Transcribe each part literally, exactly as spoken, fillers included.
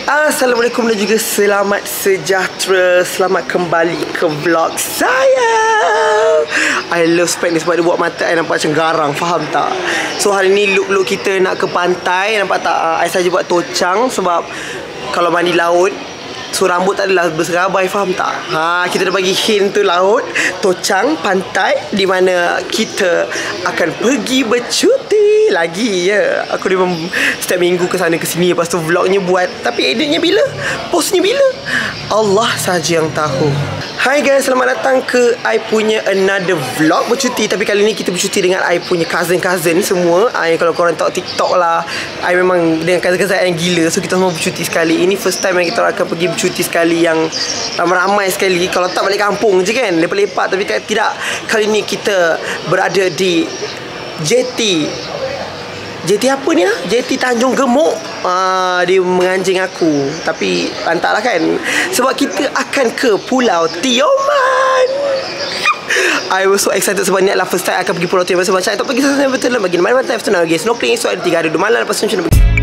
Assalamualaikum dan juga selamat sejahtera. Selamat kembali ke vlog saya. I love spend ni sebab dia buat mata I nampak macam garang, faham tak? So hari ni look-look kita nak ke pantai. Nampak tak? uh, I saja buat tocang sebab kalau mandi laut, so rambut tak adalah berserabai, faham tak? Ha, kita dah bagi hint tu laut, tocang, pantai, di mana kita akan pergi bercuti lagi ya. Aku memang setiap minggu ke sana ke sini, lepas tu vlognya buat, tapi editnya bila? Postnya bila? Allah saja yang tahu. Hai guys, selamat datang ke I punya another vlog bercuti. Tapi kali ni kita bercuti dengan I punya cousin-cousin semua. I, kalau korang tahu TikTok lah, I memang dengan cousin-cousin yang gila. So kita semua bercuti sekali. Ini first time yang kita akan pergi bercuti sekali yang ramai-ramai sekali. Kalau tak balik kampung je kan, lepak-lepak. Tapi tidak, kali ni kita berada di J T J T apa ni lah? J T Tanjung Gemuk. ah, Dia menganjing aku. Tapi lantaklah kan, sebab kita akan ke Pulau Tioman. I was so excited sebab ni adalah first time akan pergi Pulau Tioman. Sebab macam tak pergi sana betul lah. Bagi mana-mana time tu nak pergi snorkeling. So ada tiga hari dua malam. Lepas tu macam mana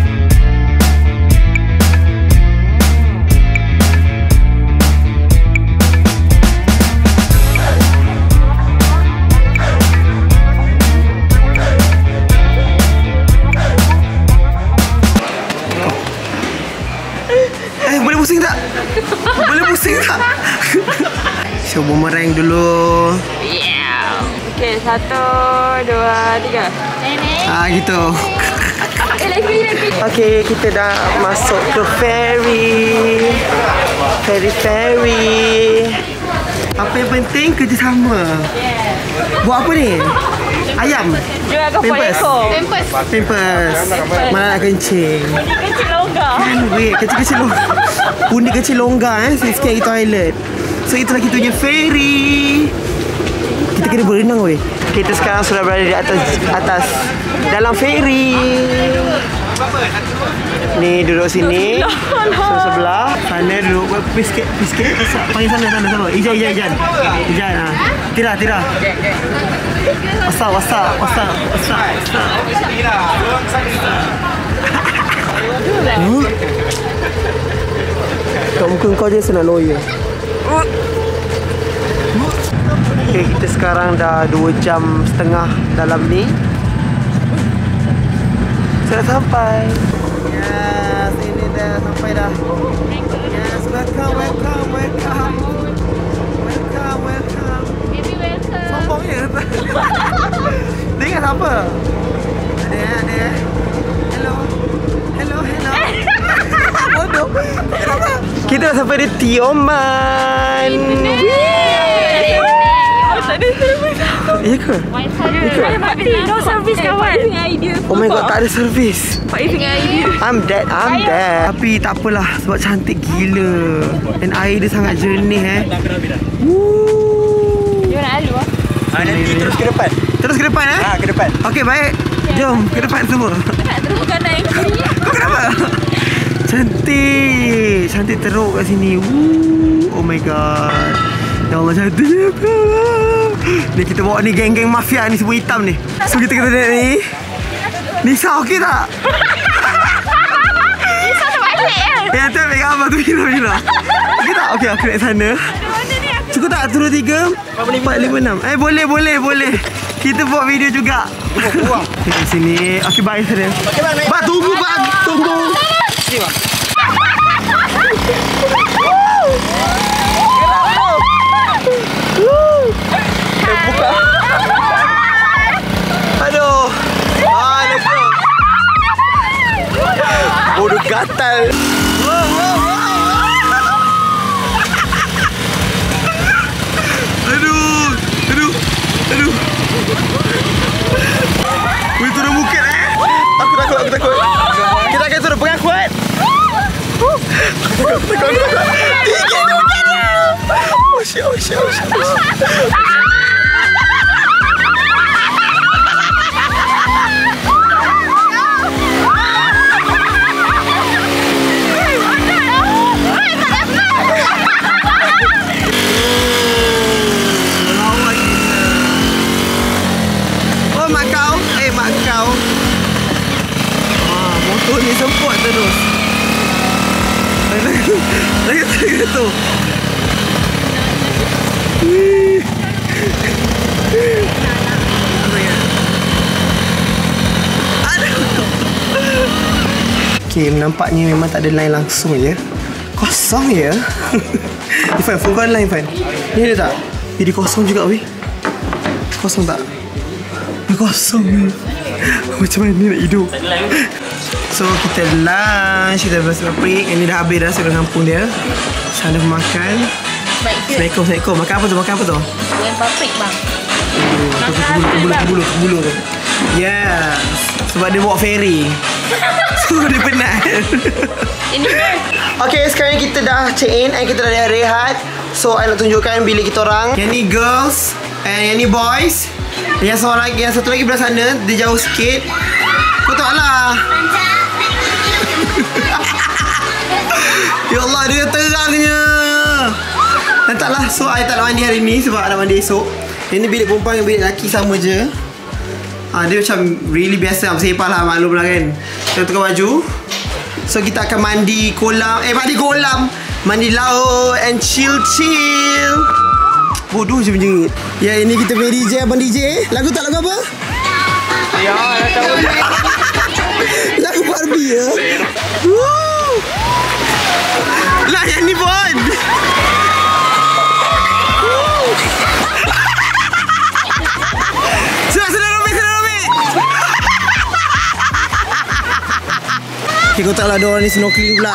pusing tak? Boleh pusing tak? So bumerang dulu. Yeah. Okay, satu, dua, tiga. Ah gitu. Eh lagi lagi. Okay, kita dah masuk ke ferry. Ferry ferry. Apa yang penting kerjasama. Buat apa ni? Ayam. Jual ke ekor. Pampers. Pampers. Mana nak kencing? Kecil longgar. Kan weh, kecil-kecil longgar. Undi kecil longgar eh, sikit lagi toilet. So itulah kita punya ferry. Kita kena berenang weh. Kita sekarang sudah berada di atas atas dalam ferry. Ni duduk sini. So sebelah. Sana duduk pisket pisket. Panggil sana sana sama. Ijan Ijan Ijan. Ijan ah. Tira tira. Asal asal asal asal. Hmm? Kat muka kau je senang lawyer. Okay, kita sekarang dah dua jam setengah dalam ni. Sudah sampai. Yes, ini dah sampai dah. Yes, welcome, welcome, welcome. Welcome, welcome. Baby welcome. Sombong je. Dia ingat apa? Ada, ada. Hello. Hello, hello. Bodoh. Kita dah sampai di Tioman. Ya ke? Saya mati. No service kawan. Oh my god, tak ada servis. Pak Ifing idea. I'm dead, I'm dead. Tapi tak apalah sebab cantik gila. Dan air dia sangat jernih eh. Woo. Dia nak lalu ah. Ah, nanti terus ke depan. Terus ke depan eh? Ah, ke depan. Okey, baik. Jom ke depan semua. Nak terus kanan yang kiri. Kau kenapa? Cantik. Cantik teruk kat sini. Woo. Oh my god. Ya Allah, cantik. Ni kita bawa ni geng-geng mafia ni semua hitam ni. So kita kena tengok ni. Nisa okey tak? Nisa tak balik kan? Eh, nanti ambil gambar tu Bila Bila. Okey tak? Okey, aku naik sana. Cukup tak? Turun tiga empat lima enam. Eh, boleh, boleh, boleh. Kita buat video juga. Buang. Di sini. Okey, bye sana. Bak, tunggu, Bak. Tunggu. Sini, Bang. Buka. Aduh. Ah, let's go. Bodoh gatal. Wow, wow, wow. Aduh. Aduh. Aduh. Wih, turun bukit eh. Aku takut, aku takut. Kita akan turun, pegang kuat. Aku takut, aku takut. Tinggi ni bukitnya. Oh shit, oh shit, oh shit, oh shit. mak kau. Ah, motor ni semput terus. Lagi tu, lagi tu. Okay, nampaknya memang tak ada line langsung je. Kosong je. Ifan, phone kau ada line, Ifan? Ni ada tak? Eh, dia kosong juga, weh. Kosong tak? Dia kosong, weh. Macam mana nak hidup? So, kita lunch, kita bersama break. Ini dah habis dah, sudah kampung dia. Sana makan. Assalamualaikum, Assalamualaikum. Makan apa tu? Makan apa tu? Yang paprik bang. Kebulu, kebulu, kebulu, kebulu tu. Yes. Sebab dia bawa ferry. So, dia penat. Ini kan. Okay, sekarang ni kita dah check in and kita dah rehat. So, I nak tunjukkan bilik kita orang. Yang ni girls and yang ni boys. Yang seorang lagi, yang satu lagi belah sana, dia jauh sikit. Kau tahu lah. Ya Allah, dia terangnya. Dan taklah, so I tak nak mandi hari ni sebab nak mandi esok. Yang ni bilik perempuan dengan bilik lelaki sama je. Ah, dia macam really biasa, bersepah lah, maklum lah kan. Kita tukar baju. So kita akan mandi kolam. Eh mandi kolam, mandi laut and chill chill. Bodoh je menjerit. Ya, ini kita punya D J, abang D J. Lagu tak lagu apa? Ya, dah tahu. Lagu Barbie ya. Woo. Lah yang ni pun. Sudah, sudah Romi, sudah Romi. Okay, kau tak lah ada orang ni snorkeling pula.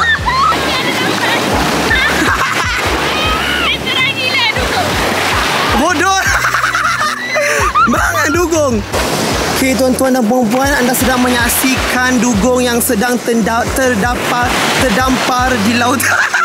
Bodoh. Bangan dugong. Okay, tuan-tuan dan puan-puan, anda sedang menyaksikan dugong yang sedang tenda- terdapat terdampar di laut.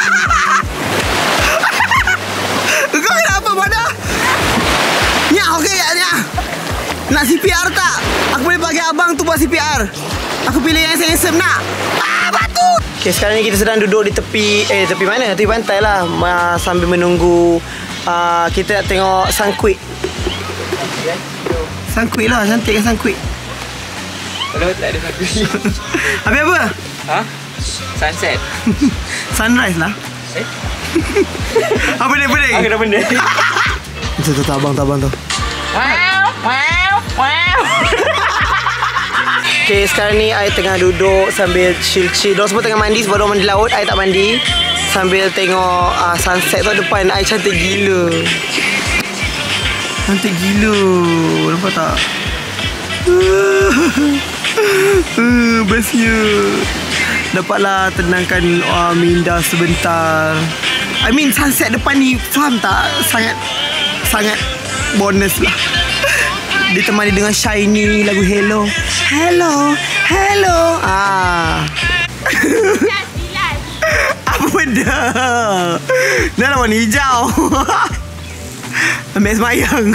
Kau nak apa pada? Nya, okey ya, nya. Nak C P R tak? Aku boleh bagi abang tu buat C P R. Aku pilih yang handsome nak. Ah, batu. Okay, sekarang ni kita sedang duduk di tepi eh tepi mana? Tepi pantai lah, uh, sambil menunggu uh, kita nak tengok sunquid. Sunquid lah, cantik kan sunquid. Kalau tak ada satu. Habis apa? Ha? Sunset. Sunrise lah. Eh? Apa dia pening? Aku dah benda. Tu tu abang tu abang tu. Wow, wow, wow. Okay, sekarang ni I tengah duduk sambil chill-chill. Diorang semua tengah mandi sebab diorang mandi laut. I tak mandi. Sambil tengok uh, sunset tu depan. I cantik gila. Cantik gila. Nampak tak? Uh, bestnya. Dapatlah tenangkan uh, minda sebentar. I mean sunset depan ni, faham tak? Sangat Sangat bonus lah. Ditemani dengan Shiny, lagu Hello. Hello, hello. Ah. Apa benda? Dah lah warna hijau. Ambil semayang.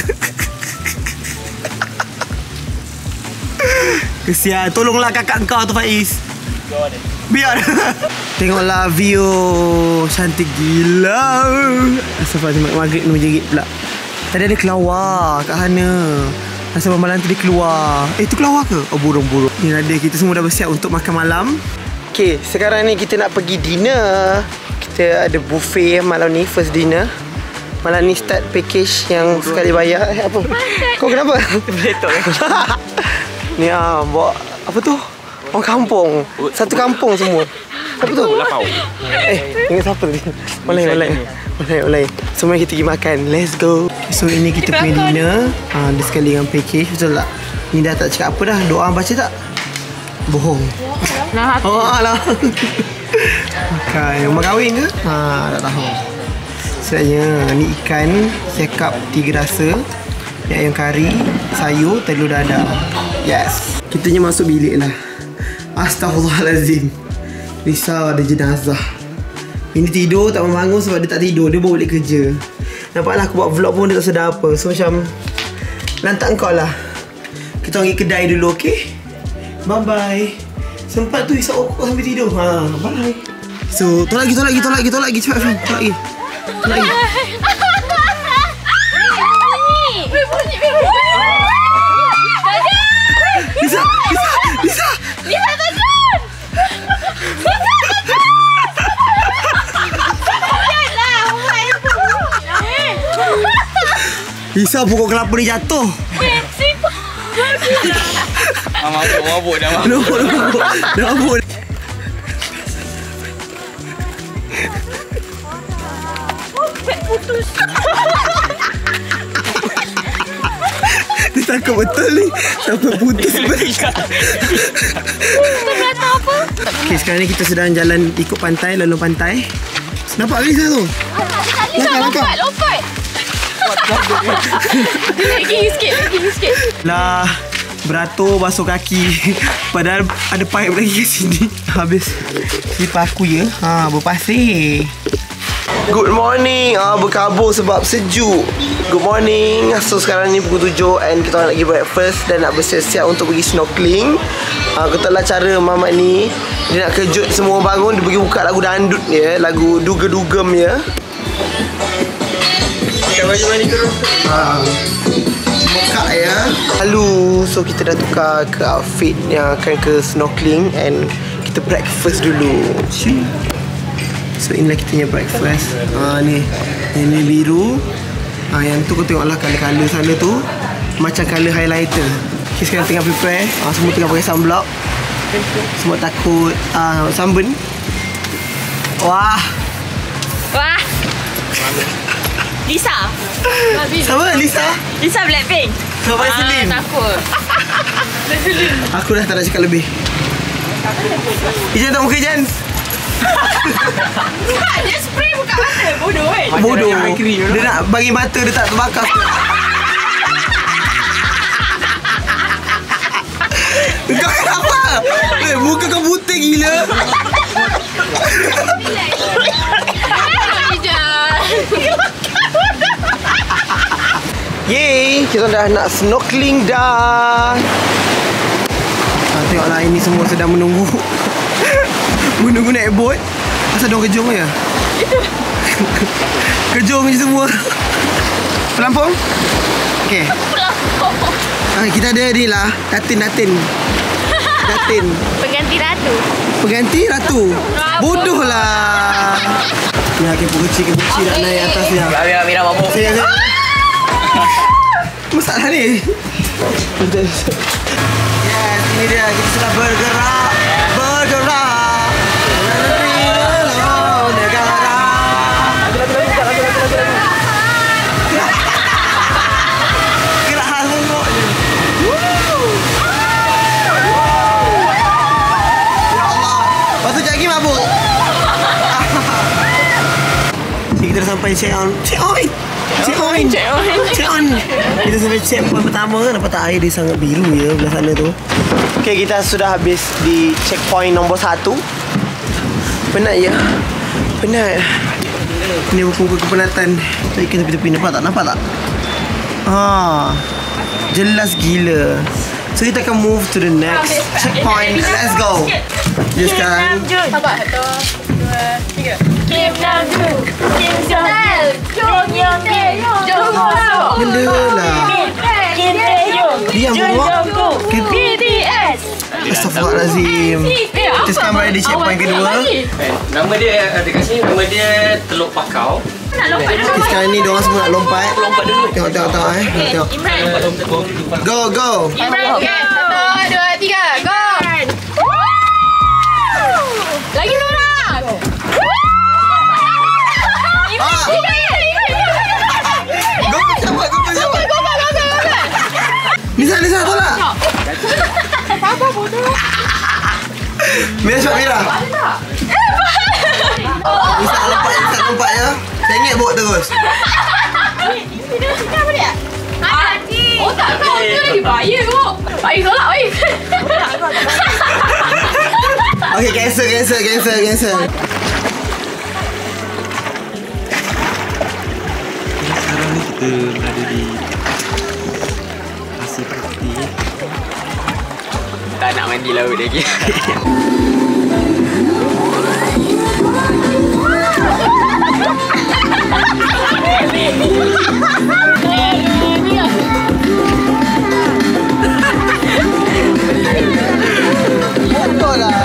Kesian. Tolonglah kakak kau tu, Faiz. Biar. Tengoklah view. Cantik gila. Asal Faiz maghrib ni menjerit pula. Tadi ada kelawar kat sana. Asal malam tu dia keluar. Eh, tu kelawar ke? Oh, burung-burung. Ni ada, kita semua dah bersiap untuk makan malam. Okay, sekarang ni kita nak pergi dinner. Kita ada buffet malam ni, first dinner. Malam ni start package yang sekali bayar. Eh, apa? Kau kenapa? Betul. Ni ah, bawa apa tu? Orang kampung. Satu kampung semua. Siapa tu? Lapau. Eh, ingat siapa tadi? Online, online. Online, online. Semua kita pergi makan. Let's go. So, ini kita punya dinner. Ha, dia sekali dengan package. Betul tak? Ni dah tak cakap apa dah. Doa baca tak? Bohong. Nah, Oh, alah. Makan. Rumah kahwin ke? Ha, tak tahu. Sebenarnya, ni ikan cekap tiga rasa. Ni ayam kari, sayur, telur dadar. Yes. Kitanya masuk bilik lah. Astaghfirullahalazim. Risau ada jenazah. Ini tidur tak bangun sebab dia tak tidur. Dia baru balik kerja. Nampaklah aku buat vlog pun dia tak sedar apa. So macam lantak kau lah. Kita pergi kedai dulu, okay? Bye bye. Sempat tu isap rokok sambil tidur. Ha, bye. So, tolak lagi, tolak lagi, tolak lagi, tolak lagi. Cepat, Fahim. Tolak lagi. Tolak lagi. Lisa, Lisa, Lisa. Lisa takut. Lisa takut. Lisa pokok kelapa ni jatuh. Ah, mabuk, mabuk dah mabuk. Nampak, nampak. Nampak. Putus. Dia takut betul ni. Sampai putus balik. Ternyata apa? Okay, sekarang ni kita sedang jalan ikut pantai, lalu pantai. Nampak Lisa tu? Lisa, Langkah, lompat, lompat. Lagi sikit, lagi sikit. Lah, beratur basuh kaki. Padahal ada pipe lagi kat sini. Habis slipper aku ya. Ha, berpasir. Good morning. Ah, berkabut sebab sejuk. Good morning. So sekarang ni pukul tujuh and kita orang nak pergi breakfast dan nak bersiap-siap untuk pergi snorkeling. Ah, kita lah cara Mamat ni. Dia nak kejut semua bangun, dia pergi buka lagu dandut ya, lagu duga-dugem ya. Pakai baju mandi terus. Ha. Buka ya. Lalu so kita dah tukar ke outfit yang akan ke snorkeling and kita breakfast dulu. So inilah kita punya breakfast. Ha ni. Ini biru. Ha yang tu kau tengoklah color-color sana tu macam color highlighter. Okay, sekarang tengah prepare. Ha, semua tengah pakai sunblock. Semua takut uh, sunburn. Wah. Wah. Lisa. Sama Lisa. Lisa Blackpink. Sama Ah, Celine. takut. Aku dah tak nak cakap lebih. Ijan tak muka Ijan. Dia spray buka mata. Bodoh kan? Bodoh. Macam eye cream, Dia nak bagi mata dia tak terbakar. Kau kenapa? Eh, muka kau putih gila. Yeay, kita dah nak snorkeling dah. Ha, tengoklah ini semua sedang menunggu. Menunggu naik boat. Asal diorang kejung je? Itu. Kejung je semua. Pelampung? Okay. Ha, kita ada ni lah. Datin, datin. Datin. Pengganti ratu. Pengganti ratu. Bodoh lah. Ya, kepo kecil, kepo kecil nak naik atas dia. Biar, biar, Mira mabuk. Saya, saya. Masalah ni. Yes, ini dia. Kita sudah bergerak. Bergerak. Dalam negara. Gerak hal tengok je. Ya Allah. Lepas tu lagi mabuk. Kita dah sampai check on. Check on. Check on. Check on. Check on. Kita sampai check point pertama. Nampak tak air dia sangat biru ya belah sana tu. Okay, kita sudah habis di checkpoint nombor satu. Penat ya. Penat. Ini buku kepenatan. Tapi kita tepi nampak tak? Nampak tak? Ah, jelas gila. So kita akan move to the next checkpoint. Let's go. Just kan. Sabar. Satu, dua, tiga. Kim Namjoon. Kim Jong-il. Kim Jong-il. Jong masuk. Benda lah. Kim Taehyung. Diam buat. B T S. Astaghfirullahalazim. Kita sekarang berada di checkpoint kedua. Eh, nama dia dekat sini, nama dia Teluk Pakau. Nak lompat dulu. Okay, sekarang ni diorang semua nak lompat. Lompat dulu. Tengok, tengok, tengok eh. Tengok. Imran. Lompat, lompat, lompat. Go, go. Imran. Satu, dua, tiga. Go. Lagi seorang. Ah. Go, cepat, go, cepat. Nisa, Nisa, tolak. Apa bodoh? Mira, cepat Mira. Nisa lompat, Nisa lompat ya. Tengok bot terus. Ini apa dia? Haji. Oh tak kau tu lagi bahaya kok. Baik tolak baik. Okay, cancel, cancel, cancel, cancel. Sekarang ni kita berada di Pasir Putih. Tak nak mandi laut lagi. Betul lah.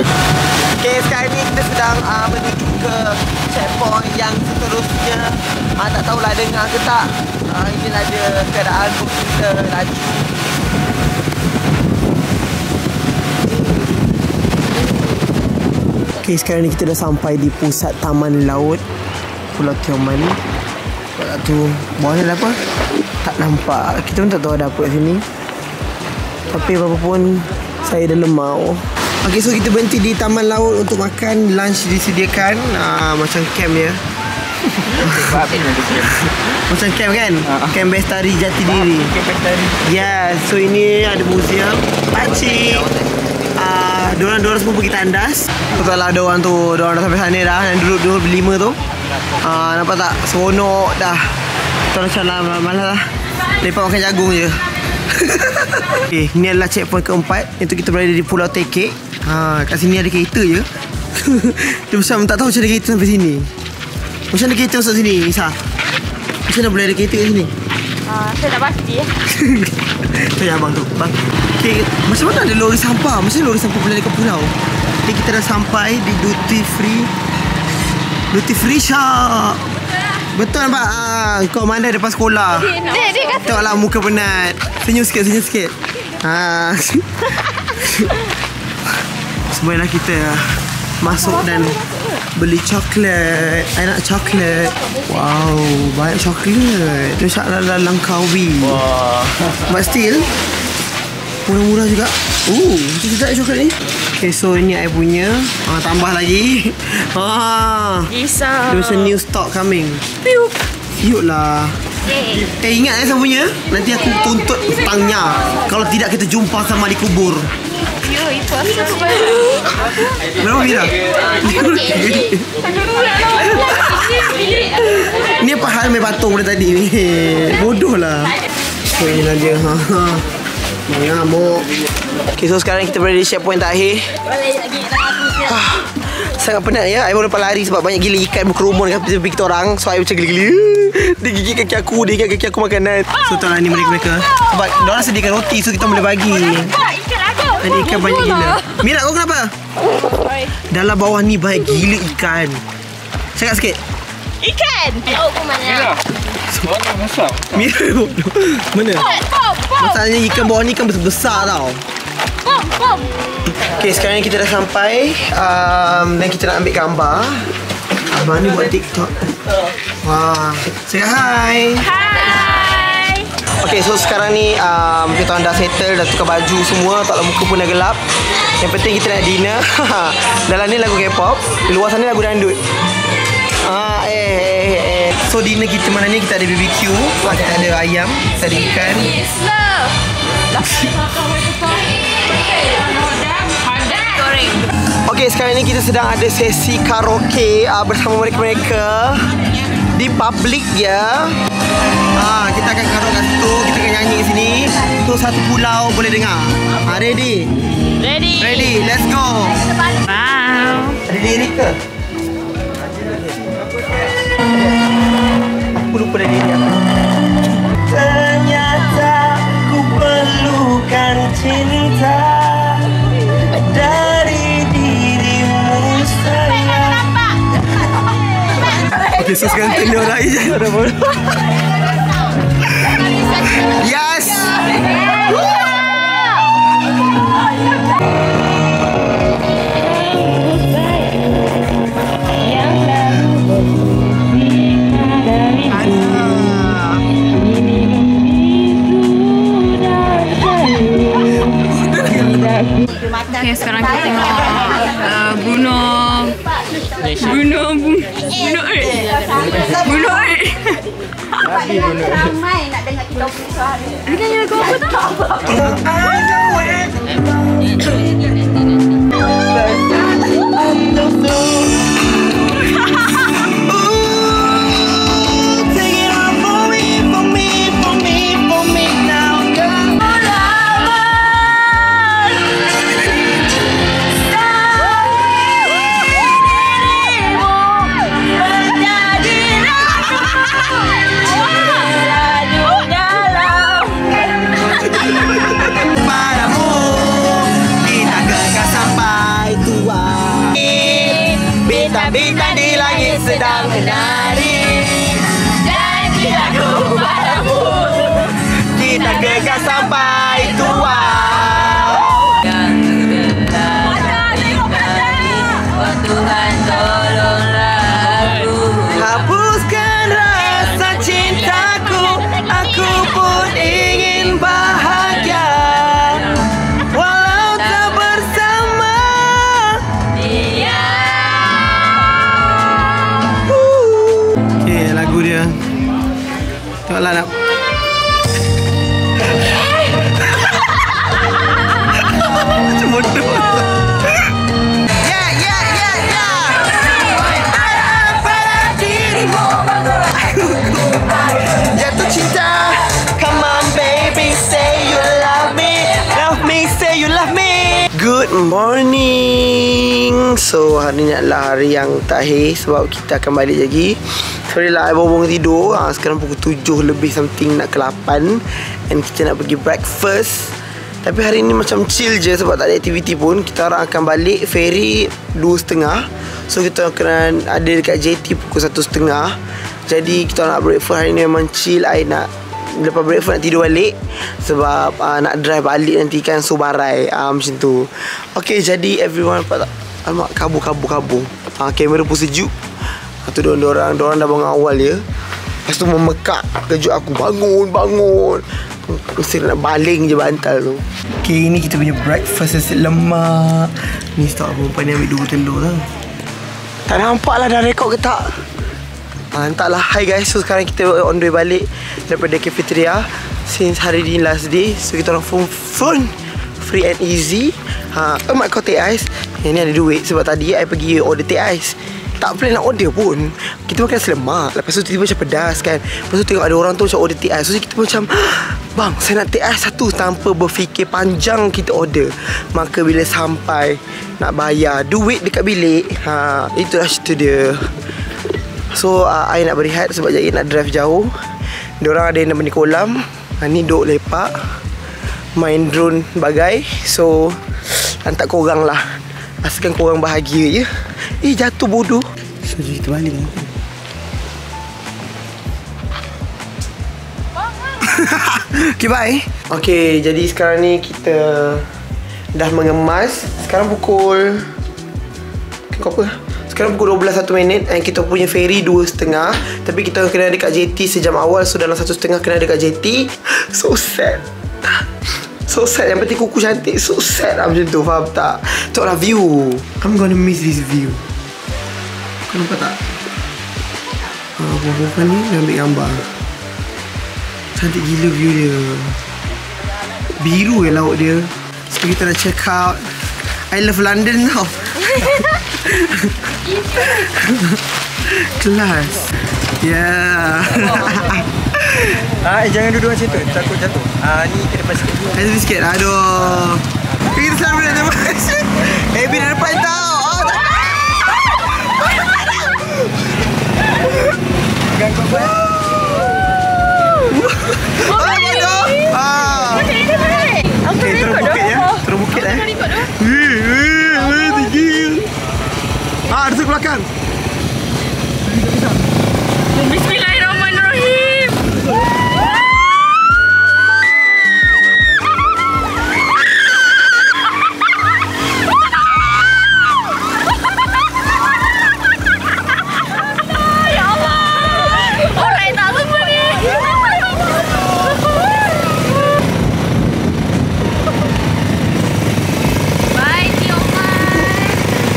Okay, sekarang ni kita sedang uh, menuju ke checkpoint yang seterusnya. Ah, tak tahulah dengar ke tak. Ah, inilah dia keadaan bot kita laju. Okay, sekarang ni kita dah sampai di pusat Taman Laut Pulau Tioman. Pulau tu bawah ni ada apa? Tak nampak. Kita pun tak tahu ada apa kat sini. Tapi apa pun saya dah lemau. Okay, so kita berhenti di Taman Laut untuk makan. Lunch disediakan. Ah, macam camp ya. Macam camp kan? Camp Bestari Jatidiri. Ya, yeah, so ini ada museum pakcik. Uh, diorang-diorang semua pergi tandas. Betul lah diorang tu. Diorang dah sampai sana dah. Yang duduk-duduk berlima tu. uh, Nampak tak? Seronok dah. Kita macam lah malas lah. Lepas makan jagung je. Okay, ni adalah checkpoint keempat. Itu kita berada di Pulau Tekek. ha, Kat sini ada kereta je. Dia macam tak tahu macam ada kereta sampai sini. Macam ada kereta masuk sini, Isa? Macam mana boleh ada kereta kat sini? Uh, saya tak pasti ya. Tanya abang tu, bang. Okay, macam mana ada lori sampah? Macam mana lori sampah boleh dekat pulau? Okay, kita dah sampai di duty free. Duty free shop. Betul nampak? Ah, kau mana depan sekolah? Dia, dia kata tengoklah muka penat. Senyum sikit, senyum sikit. Ha. Semuanya kita masuk dan beli coklat. I nak coklat. Wow, banyak coklat. Dia cakap dalam Langkawi. Wah. But still murah-murah juga. Oh, sedap coklat ni. Okay, so ini I punya. Ah, tambah lagi. Ah. Risau. There's a new stock coming. Piup. Cute lah. Eh, ingat eh saya punya. Nanti aku tuntut hutangnya. Kalau tidak kita jumpa sama di kubur. Yo, itu asal super. Berapa Mira? Ni apa hal main patung dari tadi ni? Bodoh lah. So inilah dia. Ha ha. Mengamuk. Okay, so sekarang kita berada di checkpoint terakhir. Ah, sangat penat ya. I baru lepas lari sebab banyak gila ikan berkerumun kat tepi kita orang. So I macam gila-gila. Dia gigit kaki aku, dia gigit kaki aku makanan. So tak lah ni mereka-mereka. Sebab diorang sediakan roti, so kita boleh bagi. Ada ikan banyak gila. Mira, kau kenapa? Dalam bawah ni banyak gila ikan. Cakap sikit. Ikan. Oh, ke mana? Mana masak? Mira, mana? Masalahnya ikan bawah ni ikan besar-besar tau. Pom, pom. Okay, sekarang ni kita dah sampai um, dan kita nak ambil gambar. Abang ni buat TikTok. Wah, say hi. Hai. Okay, so sekarang ni um, kita orang dah settle, dah tukar baju semua. Tak lah, muka pun dah gelap. Yang penting kita nak dinner. Dalam ni lagu K-pop, di luar sana lagu dangdut. Ah, eh, eh, eh. So dinner kita mana ni, kita ada B B Q, kita ada ayam, kita ada ikan. Okay, sekarang ni kita sedang ada sesi karaoke uh, bersama mereka-mereka di public ya. Ah, kita akan karaoke kat situ, kita akan nyanyi di sini. Tu satu pulau boleh dengar. Ah, ready? Ready. Ready, let's go. Wow. Ada lirik ke? Aku lupa dah lirik apa. Ternyata ku perlukan cinta dari dirimu sayang. Okay, so sekarang tanya orang je. Ada bodoh. Yes. Okay, sekarang kita tengok uh, Bruno Bruno Bruno eh Bruno eh Ramai nak dengar kita punya suara. Dia nyanyi lagu apa tau? Bintang-bintang di langit sedang menari. cintaku padamu. Kita gegas sampai tua. Oh Tuhan tolonglah aku. Hapuskan rasa cintaku, aku pun ingin bahagia walau tak bersama Dia. Okay, lagu dia. Tengoklah nak. Macam bodoh. Yeah, yeah, yeah, yeah. Ada pada dirimu. Jatuh cinta. Come on baby, say you love me. Love me, say you love me. Good morning. So hari ni adalah hari yang terakhir sebab kita akan balik lagi. Sorry lah, I baru tidur. ha, Sekarang pukul tujuh lebih something, nak ke lapan. And kita nak pergi breakfast. Tapi hari ni macam chill je sebab tak ada aktiviti pun. Kita orang akan balik ferry dua setengah. So kita kena ada dekat J T pukul satu setengah. Jadi kita nak breakfast hari ni memang chill. I nak lepas breakfast nak tidur balik sebab uh, nak drive balik nanti kan Subarai, uh, macam tu. Okay, jadi everyone nampak tak? Alamak, kabur-kabur-kabur. uh, Kamera pun sejuk. Lepas tu diorang, diorang dah bangun awal ya. Lepas tu memekak kejut aku. Bangun, bangun. Mesti nak baling je bantal tu. Okay, ni kita punya breakfast nasi lemak. Ni stok perempuan ni ambil dua telur tau. Tak nampak lah dah rekod ke tak. ha, Entahlah. Hi guys, so sekarang kita on the way balik daripada cafeteria. Since hari ni last day, so kita orang phone phone free and easy. ha, Emak kau teh ais. Yang ni ada duit sebab tadi I pergi order teh ais. Tak plan nak order pun. Kita makan nasi lemak. Lepas tu tiba-tiba macam pedas kan. Lepas tu tengok ada orang tu macam order teh ais. So kita macam, bang, saya nak teh ais satu. Tanpa berfikir panjang kita order. Maka bila sampai nak bayar duit dekat bilik, ha, itulah cerita dia. So uh, I nak berehat sebab jadi nak drive jauh. Diorang ada yang nak pergi kolam. ha, Ni duk lepak, main drone bagai. So hantar korang lah. Asalkan korang bahagia je. Eh, jatuh bodoh. So kita balik kan. Okay, bye. Okay, jadi sekarang ni kita dah mengemas. Sekarang pukul Pukul apa? Sekarang pukul dua belas satu minit. And kita punya ferry dua setengah. Tapi kita kena dekat J T sejam awal. So dalam satu setengah kena dekat J T. So sad. So sad. Yang penting kuku cantik. So sad lah macam tu. Faham tak? Tengoklah view. I'm gonna miss this view. Kau nampak tak? Ah, perempuan ni dah ambil gambar. Cantik gila view dia. Biru je laut dia. So kita nak check out I love London tau. Kelas. Yeah. Ah, eh, jangan duduk macam tu, takut jatuh. Ah, ni ke depan sikit dulu. Ada sikit. Aduh. Kita selalu nak depan. Eh, bila depan tau. Oh, tak. Jangan kau buat. Oh, bodoh. Ah. Okay, terus bukit ya. Terus bukit eh. Wih, wih, wih, tinggi. Ah, ada ke belakang. Bismillahirrahmanirrahim. Ya Allah. Orang tak semua ni. Bye, Tioman.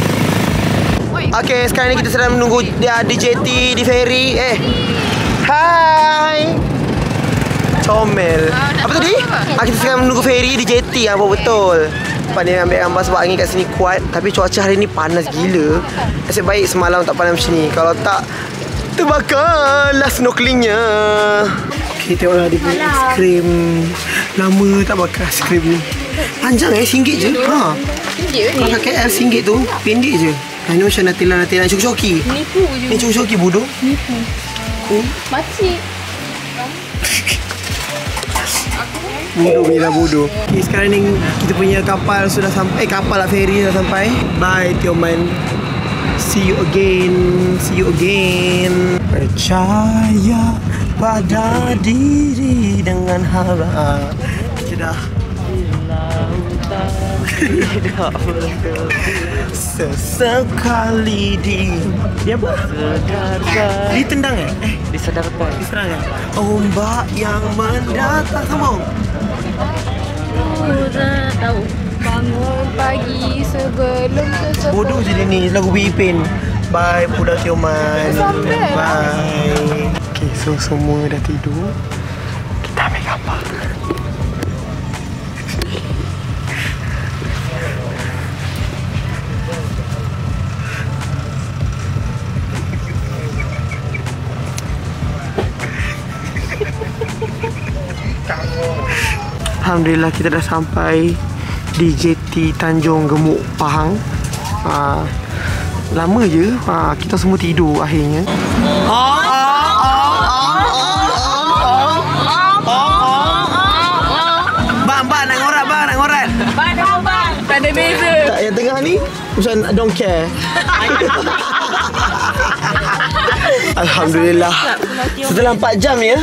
Okay, sekarang ni kita sedang menunggu dia di J T, di ferry. Eh, hai. Comel. Apa tadi? Ah, kita sedang menunggu ferry di J T. Apa betul? Lepas ni ambil gambar sebab angin kat sini kuat. Tapi cuaca hari ni panas gila. Nasib baik semalam tak panas macam ni. Kalau tak, terbakarlah snorkelingnya. Okay, tengoklah dia punya aiskrim. Lama tak bakar aiskrim ni. Panjang eh, singgit je. Ha. Kalau kat K L singgit tu, pendek je. Ini macam Natila-Natila Coki-coki. Nipu je. Ni coki-coki bodoh. Nipu. Oh. Makcik. Bodoh ni lah bodoh. Okay, sekarang ni kita punya kapal sudah sampai. Eh, kapal lah, ferry dah sampai. Bye, Tioman. See you again. See you again. Percaya pada diri dengan harap kita dah tidak betul sesekali di dia apa? Sedarkan ditendang ya? Eh Disadarkan. diserang ya? Ombak yang mendatang kamu Sudah tahu. Bangun pagi sebelum sesepuh. bodoh je dia ni lagu Bipin. Bye Pudak Tioman. Sampai. Bye. Okay, so semua dah tidur. Kita ambil gambar. Alhamdulillah kita dah sampai di J T Tanjung Gemuk Pahang. Ha, lama je. Ha, kita semua tidur akhirnya. Bang, bang nak ngorat bang, nak ngorat. Bang, bang. Tak ada beza. Tak, yang tengah ni macam don't care. Alhamdulillah. Setelah empat jam ya.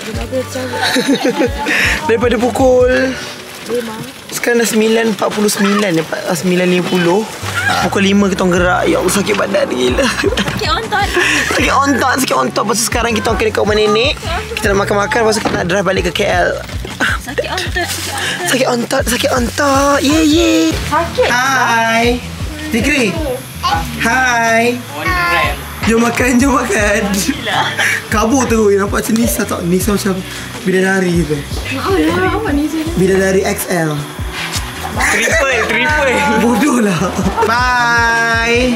Daripada pukul sekarang dah sembilan empat puluh sembilan ya, sembilan lima puluh. Pukul lima kita orang gerak. Ya Allah, sakit badan gila. Sakit ontot. Sakit ontot, sakit ontot. Lepas tu sekarang kita orang kena kat rumah nenek. Kita nak makan-makan. Lepas tu kita nak drive balik ke K L. Sakit ontot. Sakit ontot, sakit ontot. Ye ye. Sakit. Hai. Zikri. Hai. Jom makan, jom makan. Kabur terus. Nampak macam Nisa tak? Nisa macam bidadari tu. Oh ya, apa ni sini? Bidadari X L. Triple, triple. Bodoh lah. Bye.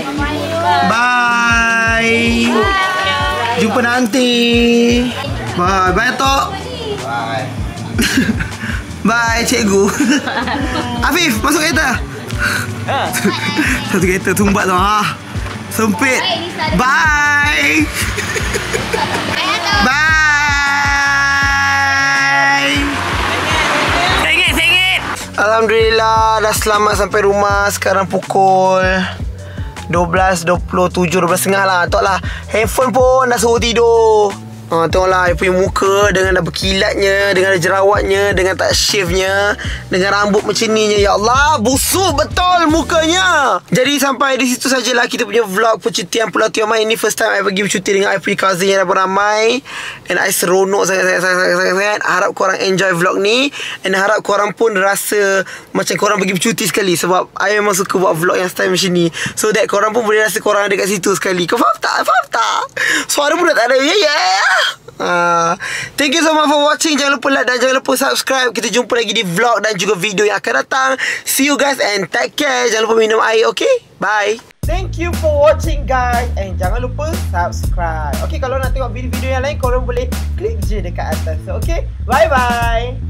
Bye. Jumpa nanti. Bye. Bye, Tok. Bye. Bye, cikgu. Afif, masuk kereta. Satu kereta tumbat tu. Ha. Sempit. Bye. Bye. Sengit, sengit. Alhamdulillah dah selamat sampai rumah. Sekarang pukul dua belas dua puluh tujuh, dua belas tiga puluh lah. Tok lah. Handphone pun dah suruh tidur. Ha, tengoklah dia punya muka dengan dah berkilatnya, dengan ada jerawatnya, dengan tak shave-nya, dengan rambut macam ni. Ya Allah, busuk betul mukanya. Jadi sampai di situ sajalah kita punya vlog percutian Pulau Tioman. Ini first time I pergi bercuti dengan I punya cousin yang dah beramai. And I seronok sangat-sangat. Harap korang enjoy vlog ni. And harap korang pun rasa macam korang pergi bercuti sekali. Sebab I memang suka buat vlog yang style macam ni. So that korang pun boleh rasa korang ada kat situ sekali. Kau faham tak? Faham tak? Suara pun dah tak ada. Yeah, yeah. Uh, thank you so much for watching. Jangan lupa like dan jangan lupa subscribe. Kita jumpa lagi di vlog dan juga video yang akan datang. See you guys and take care. Jangan lupa minum air, okay? Bye. Thank you for watching guys. And jangan lupa subscribe. Okay, kalau nak tengok video-video yang lain, korang boleh klik je dekat atas. Okay, bye-bye.